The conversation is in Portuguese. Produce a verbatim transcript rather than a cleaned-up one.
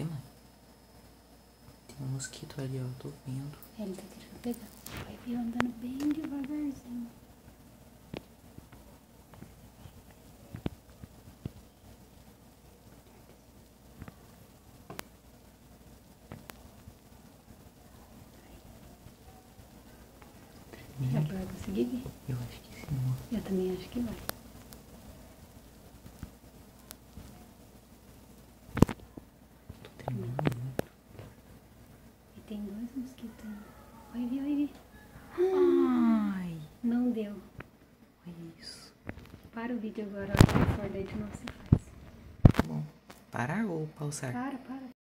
que, mãe? Tem um mosquito ali, ó. Tô vendo. Ele tá querendo pegar. Vai vir andando bem devagarzinho. Será que vai conseguir vir? Eu acho que sim, ó. Eu também acho que vai. Tô tremendo muito. E tem dois mosquitos ainda. Vai vir, vai vir. Ai, Não deu. olha isso. Para o vídeo agora, a hora que for, daí de novo você faz. Tá bom. Parar ou pausar? Para, para,